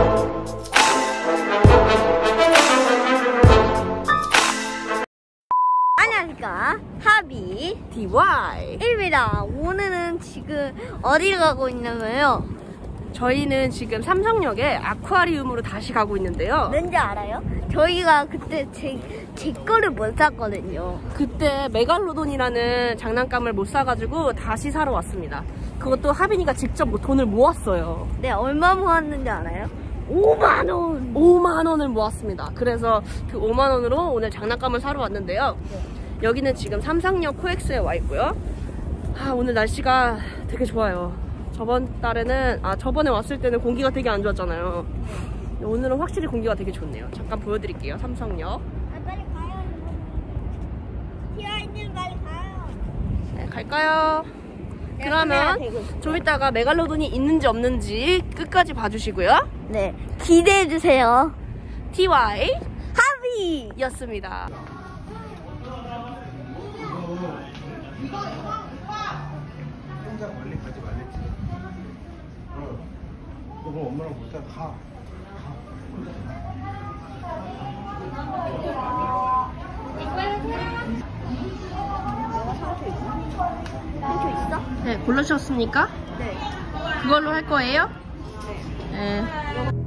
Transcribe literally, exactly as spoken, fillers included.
안녕하십니까, 하비 디와이입니다. 오늘은 지금 어디를 가고 있냐면요, 저희는 지금 삼성역에 아쿠아리움으로 다시 가고 있는데요. 왠지 알아요? 저희가 그때 제, 제 거를 못 샀거든요. 그때 메갈로돈이라는 장난감을 못 사가지고 다시 사러 왔습니다. 그것도 하빈이가 직접 돈을 모았어요. 네, 얼마 모았는지 알아요? 오만 원! 오만 원을 모았습니다. 그래서 그 오만 원으로 오늘 장난감을 사러 왔는데요. 네. 여기는 지금 삼성역 코엑스에 와 있고요. 아, 오늘 날씨가 되게 좋아요. 저번 달에는, 아, 저번에 왔을 때는 공기가 되게 안 좋았잖아요. 네. 오늘은 확실히 공기가 되게 좋네요. 잠깐 보여드릴게요. 삼성역. 아, 빨리 가요. 티와이님 빨리 가요. 네, 갈까요? 그러면 좀 이따가 메갈로돈이 있는지 없는지 끝까지 봐주시고요. 네, 기대해주세요. 티와이 하비 였습니다. 혼자 멀리 가지 말랬지. 어. 너 그럼 엄마랑 볼 때 가. 한초 있어? 네, 고르셨습니까? 네. 그걸로 할 거예요? 네.